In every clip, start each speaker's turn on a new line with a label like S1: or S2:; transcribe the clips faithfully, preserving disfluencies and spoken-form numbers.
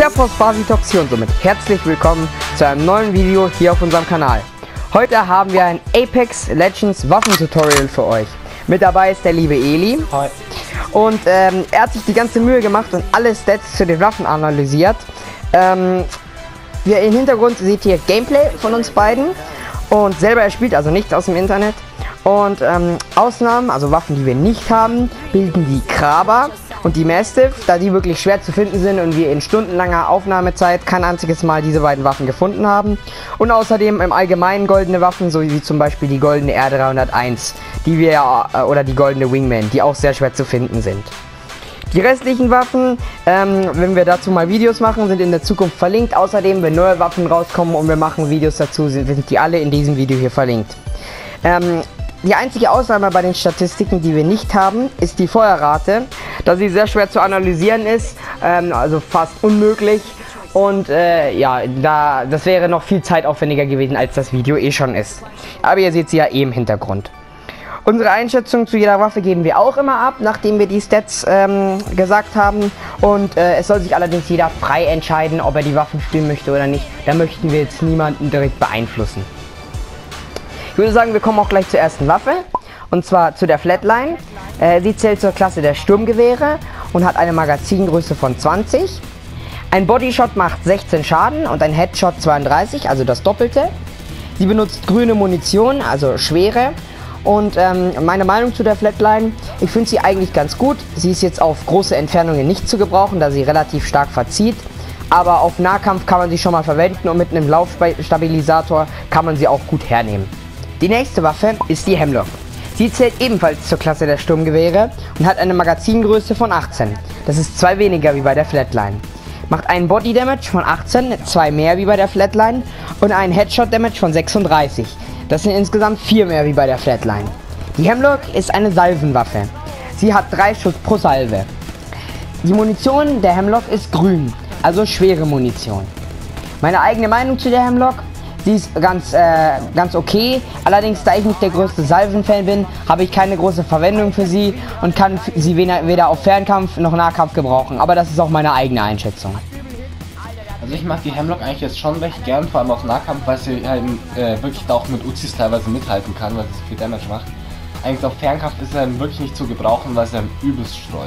S1: Servus Basitoxi und somit herzlich willkommen zu einem neuen Video hier auf unserem Kanal. Heute haben wir ein Apex Legends Waffentutorial für euch. Mit dabei ist der liebe Eli.
S2: Hi.
S1: Und ähm, er hat sich die ganze Mühe gemacht und alle Stats zu den Waffen analysiert. Ähm, wir im Hintergrund seht ihr Gameplay von uns beiden. Und selber er spielt also nichts aus dem Internet. Und ähm, Ausnahmen, also Waffen, die wir nicht haben, bilden die Kraber und die Mastiff, da die wirklich schwer zu finden sind und wir in stundenlanger Aufnahmezeit kein einziges Mal diese beiden Waffen gefunden haben. Und außerdem im Allgemeinen goldene Waffen, so wie zum Beispiel die goldene R dreihunderteins, die wir äh, oder die goldene Wingman, die auch sehr schwer zu finden sind. Die restlichen Waffen, ähm, wenn wir dazu mal Videos machen, sind in der Zukunft verlinkt. Außerdem, wenn neue Waffen rauskommen und wir machen Videos dazu, sind, sind die alle in diesem Video hier verlinkt. Ähm, Die einzige Ausnahme bei den Statistiken, die wir nicht haben, ist die Feuerrate, da sie sehr schwer zu analysieren ist, ähm, also fast unmöglich. Und äh, ja, da, das wäre noch viel zeitaufwendiger gewesen, als das Video eh schon ist. Aber ihr seht sie ja eh im Hintergrund. Unsere Einschätzung zu jeder Waffe geben wir auch immer ab, nachdem wir die Stats ähm, gesagt haben. Und äh, es soll sich allerdings jeder frei entscheiden, ob er die Waffen spielen möchte oder nicht. Da möchten wir jetzt niemanden direkt beeinflussen. Ich würde sagen, wir kommen auch gleich zur ersten Waffe, und zwar zu der Flatline. Äh, sie zählt zur Klasse der Sturmgewehre und hat eine Magazingröße von zwanzig. Ein Bodyshot macht sechzehn Schaden und ein Headshot zweiunddreißig, also das Doppelte. Sie benutzt grüne Munition, also schwere. Und ähm, meine Meinung zu der Flatline, ich finde sie eigentlich ganz gut. Sie ist jetzt auf große Entfernungen nicht zu gebrauchen, da sie relativ stark verzieht. Aber auf Nahkampf kann man sie schon mal verwenden und mit einem Laufstabilisator kann man sie auch gut hernehmen. Die nächste Waffe ist die Hemlock. Sie zählt ebenfalls zur Klasse der Sturmgewehre und hat eine Magazingröße von achtzehn. Das ist zwei weniger wie bei der Flatline. Macht einen Body Damage von achtzehn, zwei mehr wie bei der Flatline und einen Headshot Damage von sechsunddreißig. Das sind insgesamt vier mehr wie bei der Flatline. Die Hemlock ist eine Salvenwaffe. Sie hat drei Schuss pro Salve. Die Munition der Hemlock ist grün, also schwere Munition. Meine eigene Meinung zu der Hemlock: sie ist ganz, äh, ganz okay, allerdings da ich nicht der größte Salven-Fan bin, habe ich keine große Verwendung für sie und kann sie weder, weder auf Fernkampf noch Nahkampf gebrauchen, aber das ist auch meine eigene Einschätzung.
S2: Also ich mag die Hemlock eigentlich jetzt schon recht gern, vor allem auf Nahkampf, weil sie halt äh, wirklich da auch mit Uzis teilweise mithalten kann, weil sie so viel Damage macht. Eigentlich auf Fernkampf ist sie dann wirklich nicht zu gebrauchen, weil sie dann übelst streut.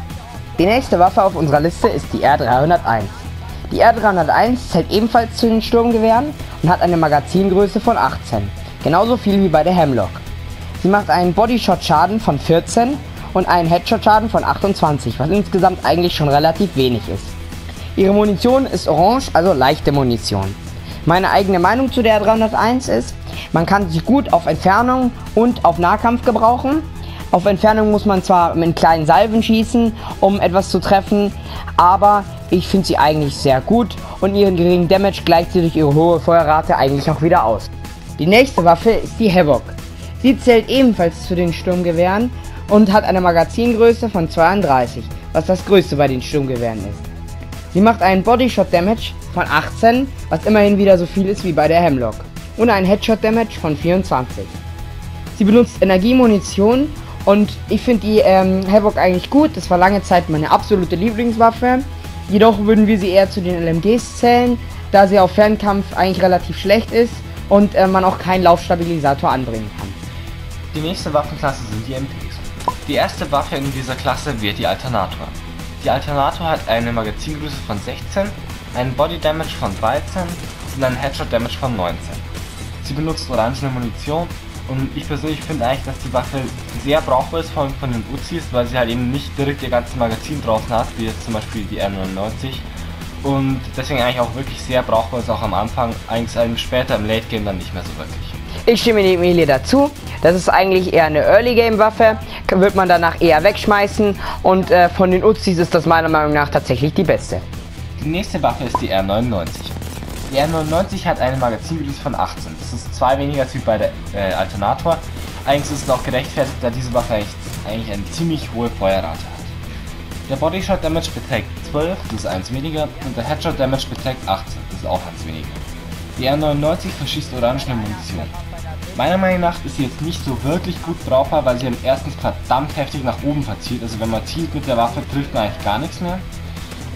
S1: Die nächste Waffe auf unserer Liste ist die R dreihunderteins. Die R dreihunderteins zählt ebenfalls zu den Sturmgewehren und hat eine Magazingröße von achtzehn, genauso viel wie bei der Hemlock. Sie macht einen Bodyshot-Schaden von vierzehn und einen Headshot-Schaden von achtundzwanzig, was insgesamt eigentlich schon relativ wenig ist. Ihre Munition ist orange, also leichte Munition. Meine eigene Meinung zu der R dreihunderteins ist, man kann sie gut auf Entfernung und auf Nahkampf gebrauchen. Auf Entfernung muss man zwar mit kleinen Salven schießen, um etwas zu treffen, aber ich finde sie eigentlich sehr gut und ihren geringen Damage gleicht sie durch ihre hohe Feuerrate eigentlich auch wieder aus. Die nächste Waffe ist die Havoc. Sie zählt ebenfalls zu den Sturmgewehren und hat eine Magazingröße von zweiunddreißig, was das größte bei den Sturmgewehren ist. Sie macht einen Bodyshot Damage von achtzehn, was immerhin wieder so viel ist wie bei der Hemlock, und einen Headshot Damage von vierundzwanzig. Sie benutzt Energiemunition und ich finde die ähm, Havoc eigentlich gut. Das war lange Zeit meine absolute Lieblingswaffe. Jedoch würden wir sie eher zu den L M Gs zählen, da sie auf Fernkampf eigentlich relativ schlecht ist und äh, man auch keinen Laufstabilisator anbringen kann.
S2: Die nächste Waffenklasse sind die M Ps. Die erste Waffe in dieser Klasse wird die Alternator. Die Alternator hat eine Magazingröße von sechzehn, einen Body Damage von dreizehn und einen Headshot Damage von neunzehn. Sie benutzt orangene Munition und ich persönlich finde eigentlich, dass die Waffe sehr brauchbar ist, vor allem von den Uzis, weil sie halt eben nicht direkt ihr ganzes Magazin draußen hat, wie jetzt zum Beispiel die R neunundneunzig, und deswegen eigentlich auch wirklich sehr brauchbar ist, auch am Anfang, eigentlich später im Late Game dann nicht mehr so wirklich.
S1: Ich stimme dem Eli dazu. Das ist eigentlich eher eine Early Game Waffe, wird man danach eher wegschmeißen und äh, von den Uzis ist das meiner Meinung nach tatsächlich die beste.
S2: Die nächste Waffe ist die R neunundneunzig. Die R neunundneunzig hat eine Magazingröße von achtzehn. Das ist zwei weniger als wie bei der äh, Alternator. Eigentlich ist es auch gerechtfertigt, da diese Waffe eigentlich, eigentlich eine ziemlich hohe Feuerrate hat. Der Bodyshot Damage beträgt zwölf, das ist eins weniger, und der Headshot Damage beträgt achtzehn, das ist auch eins weniger. Die R neunundneunzig verschießt orangene Munition. Meiner Meinung nach ist sie jetzt nicht so wirklich gut brauchbar, weil sie dann erstens verdammt heftig nach oben verzielt. Also wenn man zielt mit der Waffe, trifft man eigentlich gar nichts mehr.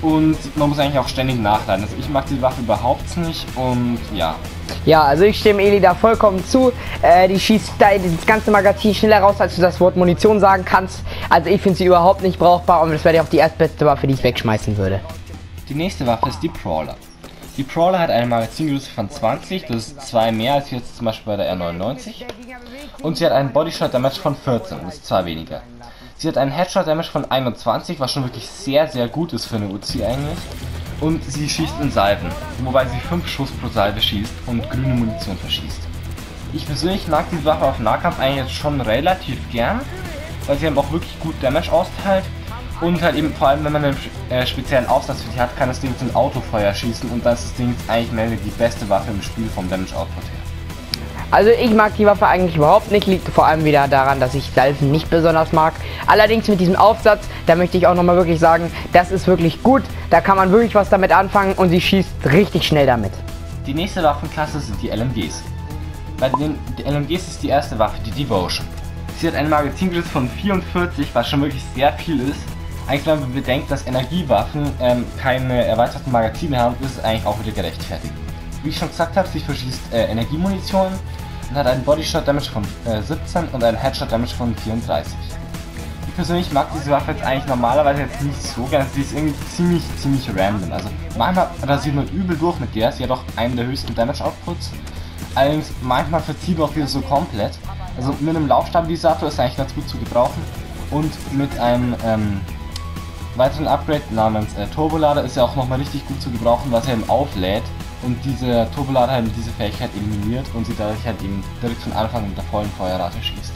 S2: und man muss eigentlich auch ständig nachladen. Also ich mag die Waffe überhaupt nicht und ja.
S1: Ja, also ich stimme Eli da vollkommen zu. Äh, die schießt da das ganze Magazin schneller raus, als du das Wort Munition sagen kannst. Also ich finde sie überhaupt nicht brauchbar und das wäre ja auch die erstbeste Waffe, die ich wegschmeißen würde.
S2: Die nächste Waffe ist die Brawler. Die Brawler hat eine Magazingröße von zwanzig, das ist zwei mehr als jetzt zum Beispiel bei der R neunundneunzig. Und sie hat einen Bodyshot Damage von vierzehn, das ist zwei weniger. Sie hat einen Headshot Damage von einundzwanzig, was schon wirklich sehr sehr gut ist für eine U Z I eigentlich. Und sie schießt in Salven, wobei sie fünf Schuss pro Salve schießt und grüne Munition verschießt. Ich persönlich mag diese Waffe auf Nahkampf eigentlich schon relativ gern, weil sie eben auch wirklich gut Damage austeilt. Und halt eben vor allem, wenn man einen äh, speziellen Aufsatz für die hat, kann das Ding zum Autofeuer schießen und das ist das Ding eigentlich mehr die beste Waffe im Spiel vom Damage Output her.
S1: Also ich mag die Waffe eigentlich überhaupt nicht, liegt vor allem wieder daran, dass ich Salven nicht besonders mag. Allerdings mit diesem Aufsatz, da möchte ich auch nochmal wirklich sagen, das ist wirklich gut, da kann man wirklich was damit anfangen und sie schießt richtig schnell damit.
S2: Die nächste Waffenklasse sind die L M Gs. Bei den L M Gs ist die erste Waffe die Devotion. Sie hat eine Magazingröße von vierundvierzig, was schon wirklich sehr viel ist. Eigentlich, wenn man bedenkt, dass Energiewaffen ähm, keine erweiterten Magazine haben, ist es eigentlich auch wieder gerechtfertigt. Wie ich schon gesagt habe, sie verschießt äh, Energiemunition und hat einen Bodyshot Damage von äh, siebzehn und einen Headshot Damage von vierunddreißig. Ich persönlich mag diese Waffe jetzt eigentlich normalerweise jetzt nicht so gerne, sie ist irgendwie ziemlich, ziemlich random. Also manchmal rasiert man übel durch mit der, sie hat auch einen der höchsten Damage Outputs. Allerdings manchmal verzieht auch wieder so komplett. Also mit einem Laufstabilisator ist eigentlich ganz gut zu gebrauchen und mit einem ähm, weiteren Upgrade namens äh, Turbolader ist ja auch nochmal richtig gut zu gebrauchen, was er eben auflädt und dieser Turbolader halt diese Fähigkeit eliminiert und sie dadurch halt eben direkt von Anfang mit der vollen Feuerrate schießt.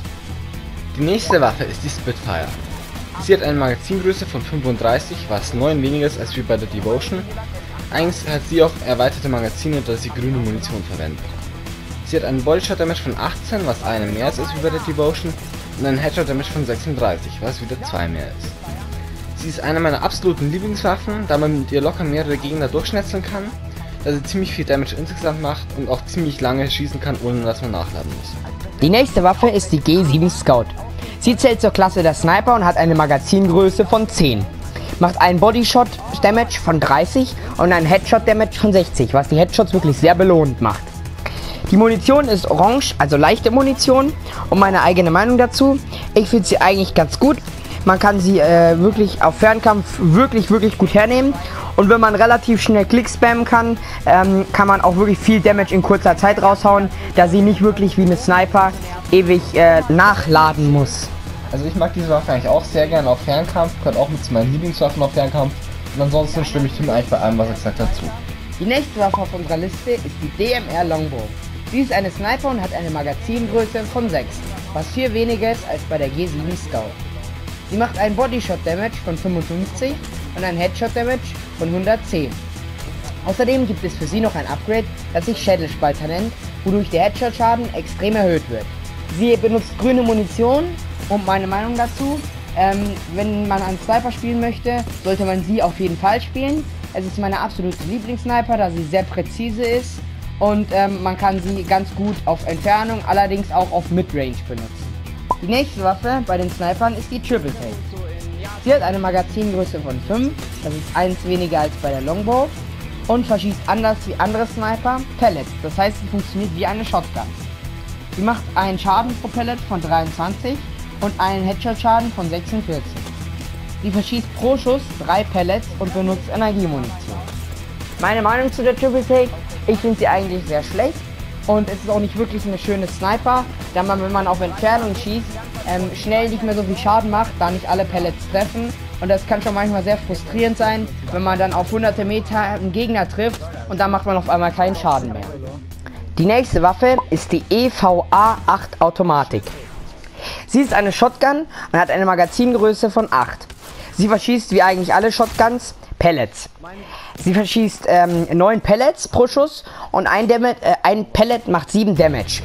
S2: Die nächste Waffe ist die Spitfire. Sie hat eine Magazingröße von fünfunddreißig, was neun weniger ist als wie bei der Devotion. Eigentlich hat sie auch erweiterte Magazine, da sie grüne Munition verwendet. Sie hat einen Bodyshot Damage von achtzehn, was eine mehr ist als wie bei der Devotion, und einen Headshot Damage von sechsunddreißig, was wieder zwei mehr ist. Sie ist eine meiner absoluten Lieblingswaffen, da man mit ihr locker mehrere Gegner durchschnetzeln kann, da sie ziemlich viel Damage insgesamt macht und auch ziemlich lange schießen kann, ohne dass man nachladen muss.
S1: Die nächste Waffe ist die G sieben Scout. Sie zählt zur Klasse der Sniper und hat eine Magazingröße von zehn. Macht einen Bodyshot Damage von dreißig und einen Headshot Damage von sechzig, was die Headshots wirklich sehr belohnend macht. Die Munition ist orange, also leichte Munition, und meine eigene Meinung dazu. Ich finde sie eigentlich ganz gut. Man kann sie äh, wirklich auf Fernkampf wirklich, wirklich gut hernehmen. Und wenn man relativ schnell Klick spammen kann, ähm, kann man auch wirklich viel Damage in kurzer Zeit raushauen, da sie nicht wirklich wie eine Sniper ewig äh, nachladen muss.
S2: Also ich mag diese Waffe eigentlich auch sehr gerne auf Fernkampf, gehört auch mit zu meinen Lieblingswaffen auf Fernkampf. Und ansonsten stimme ich Tim eigentlich bei allem, was er gesagt hat, zu.
S1: Die nächste Waffe auf unserer Liste ist die D M R Longbow. Sie ist eine Sniper und hat eine Magazingröße von sechs, was viel weniger ist als bei der G sieben Scout. Sie macht einen Bodyshot Damage von fünfundfünfzig und einen Headshot Damage von hundertzehn. Außerdem gibt es für sie noch ein Upgrade, das sich Schädelspalter nennt, wodurch der Headshot Schaden extrem erhöht wird. Sie benutzt grüne Munition und meine Meinung dazu, ähm, wenn man einen Sniper spielen möchte, sollte man sie auf jeden Fall spielen. Es ist meine absolute Lieblingssniper, da sie sehr präzise ist und ähm, man kann sie ganz gut auf Entfernung, allerdings auch auf Midrange benutzen. Die nächste Waffe bei den Snipern ist die Triple Take. Sie hat eine Magazingröße von fünf, das ist eins weniger als bei der Longbow, und verschießt anders wie andere Sniper Pellets, das heißt sie funktioniert wie eine Shotgun. Sie macht einen Schaden pro Pellet von dreiundzwanzig und einen Headshot-Schaden von sechsundvierzig. Sie verschießt pro Schuss drei Pellets und benutzt Energiemunition. Meine Meinung zu der Triple Take, ich finde sie eigentlich sehr schlecht und es ist auch nicht wirklich eine schöne Sniper, da man, wenn man auf Entfernung schießt, ähm, schnell nicht mehr so viel Schaden macht, da nicht alle Pellets treffen, und das kann schon manchmal sehr frustrierend sein, wenn man dann auf hunderte Meter einen Gegner trifft und dann macht man auf einmal keinen Schaden mehr. Die nächste Waffe ist die E V A acht Automatik. Sie ist eine Shotgun und hat eine Magazingröße von acht. Sie verschießt wie eigentlich alle Shotguns Pellets. Sie verschießt ähm, neun Pellets pro Schuss und ein, Damage, äh, ein Pellet macht sieben Damage.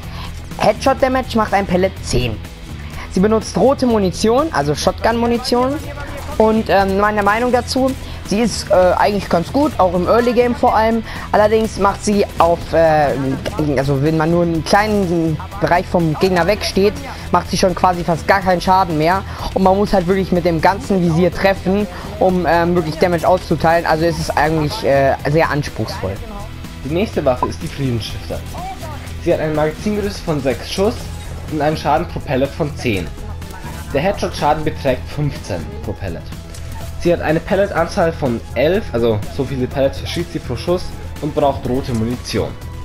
S1: Headshot Damage macht ein Pellet zehn. Sie benutzt rote Munition, also Shotgun Munition, und ähm, meine Meinung dazu, Sie ist äh, eigentlich ganz gut, auch im Early Game vor allem. Allerdings macht sie auf, äh, also wenn man nur einen kleinen Bereich vom Gegner wegsteht, macht sie schon quasi fast gar keinen Schaden mehr. Und man muss halt wirklich mit dem ganzen Visier treffen, um ähm, wirklich Damage auszuteilen. Also ist es eigentlich äh, sehr anspruchsvoll.
S2: Die nächste Waffe ist die Friedensstifter. Sie hat eine Magazingröße von sechs Schuss und einen Schaden pro Pellet von zehn. Der Headshot-Schaden beträgt fünfzehn pro Pellet. Sie hat eine Pelletanzahl von elf, also so viele Pellets verschießt sie pro Schuss und braucht rote Munition.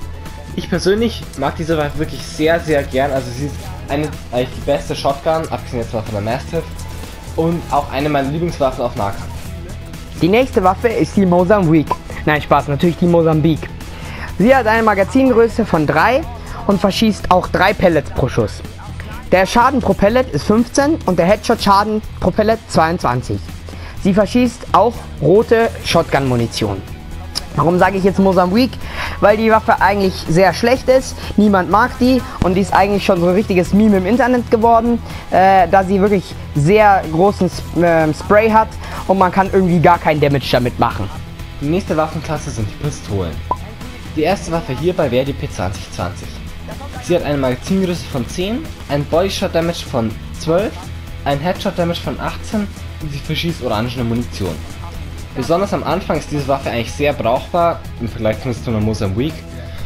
S2: Ich persönlich mag diese Waffe wirklich sehr, sehr gern, also sie ist eine, eigentlich die beste Shotgun, abgesehen jetzt mal von der Mastiff, und auch eine meiner Lieblingswaffen auf Nahkampf.
S1: Die nächste Waffe ist die Mozambique. Nein, Spaß, natürlich die Mozambique. Sie hat eine Magazingröße von drei und verschießt auch drei Pellets pro Schuss. Der Schaden pro Pellet ist fünfzehn und der Headshot-Schaden pro Pellet zweiundzwanzig. Sie verschießt auch rote Shotgun-Munition. Warum sage ich jetzt Mozambique? Weil die Waffe eigentlich sehr schlecht ist, niemand mag die und die ist eigentlich schon so ein richtiges Meme im Internet geworden, äh, da sie wirklich sehr großen Sp äh, Spray hat und man kann irgendwie gar keinen Damage damit machen.
S2: Die nächste Waffenklasse sind die Pistolen. Die erste Waffe hierbei wäre die P zwanzig zwanzig. Sie hat eine Magazingröße von zehn, ein Bodyshot Damage von zwölf, ein Headshot Damage von achtzehn und sie verschießt orangene Munition. Besonders am Anfang ist diese Waffe eigentlich sehr brauchbar, im Vergleich zu einer Mozambique.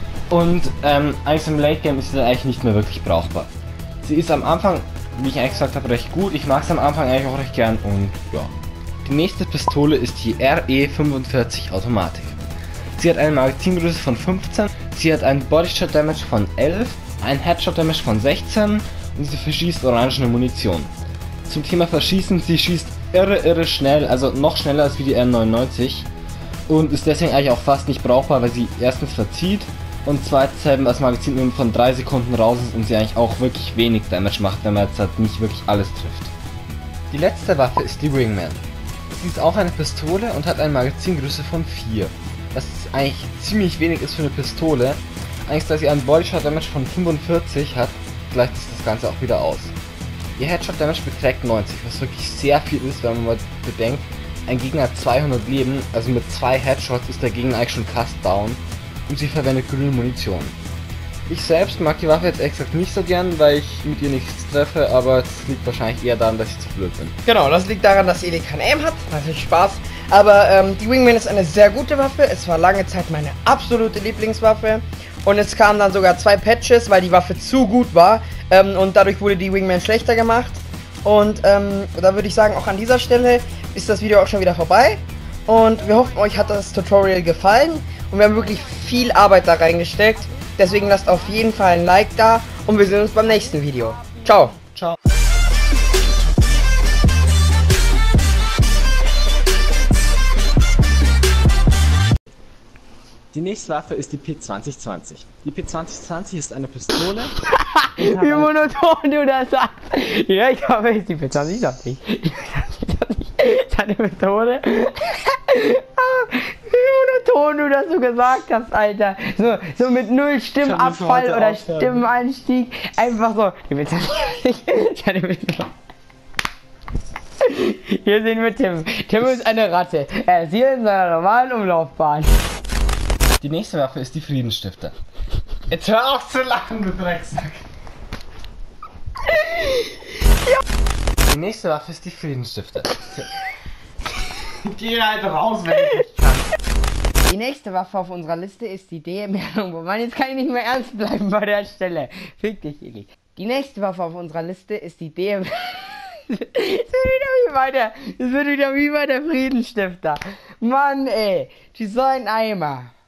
S2: Und ähm, eigentlich im Late Game ist sie eigentlich nicht mehr wirklich brauchbar. Sie ist am Anfang, wie ich eigentlich gesagt habe, recht gut. Ich mag sie am Anfang eigentlich auch recht gern und ja. Die nächste Pistole ist die R E fünfundvierzig Automatik. Sie hat eine Magazingröße von fünfzehn, sie hat einen Bodyshot Damage von elf, ein Headshot Damage von sechzehn und sie verschießt orangene Munition. Zum Thema Verschießen, sie schießt irre irre schnell, also noch schneller als wie die R neunundneunzig und ist deswegen eigentlich auch fast nicht brauchbar, weil sie erstens verzieht und zweitens eben das Magazin nur von drei Sekunden raus ist und sie eigentlich auch wirklich wenig Damage macht, wenn man jetzt halt nicht wirklich alles trifft. Die letzte Waffe ist die Wingman. Sie ist auch eine Pistole und hat eine Magazingröße von vier. Was eigentlich ziemlich wenig ist für eine Pistole. Eigentlich, da sie einen Bodyshot Damage von fünfundvierzig hat, gleicht sich das Ganze auch wieder aus. Ihr Headshot Damage beträgt neunzig, was wirklich sehr viel ist, wenn man mal bedenkt, ein Gegner hat zweihundert Leben, also mit zwei Headshots ist der Gegner eigentlich schon fast down und sie verwendet grüne Munition. Ich selbst mag die Waffe jetzt exakt nicht so gern, weil ich mit ihr nichts treffe, aber es liegt wahrscheinlich eher daran, dass ich zu blöd bin.
S1: Genau, das liegt daran, dass Eli kein Aim hat, natürlich Spaß. Aber ähm, die Wingman ist eine sehr gute Waffe, es war lange Zeit meine absolute Lieblingswaffe. Und es kamen dann sogar zwei Patches, weil die Waffe zu gut war. Ähm, und dadurch wurde die Wingman schlechter gemacht. Und ähm, da würde ich sagen, auch an dieser Stelle ist das Video auch schon wieder vorbei. Und wir hoffen, euch hat das Tutorial gefallen. Und wir haben wirklich viel Arbeit da reingesteckt. Deswegen lasst auf jeden Fall ein Like da. Und wir sehen uns beim nächsten Video. Ciao.
S2: Ciao. Die nächste Waffe ist die P zwanzig zwanzig. Die P zwanzig zwanzig ist eine Pistole.
S1: Wie monoton du das sagst. Ja, ich glaube, es ist die P zwanzig zwanzig. Die P zwanzig zwanzig ist eine Pistole. Wie monoton du das so gesagt hast, Alter. So, so mit null Stimmabfall oder Stimmeneinstieg. Einfach so. Die P zwanzig zwanzig ist eine Pistole. Hier sehen wir Tim. Tim ist eine Ratte. Er ist hier in seiner normalen Umlaufbahn.
S2: Die nächste Waffe ist die Friedensstifter. Jetzt hör auf zu lachen, du Drecksack. Ja. Die nächste Waffe ist die Friedensstifter. Geh halt raus, wenn ich nicht kann.
S1: Die nächste Waffe auf unserer Liste ist die D M R. Wobei, jetzt kann ich nicht mehr ernst bleiben bei der Stelle. Fick dich, Eli. Die nächste Waffe auf unserer Liste ist die D M R. Es wird wieder wie bei der, es wird wieder wie bei der Friedensstifter. Mann, ey. Die so ein Eimer.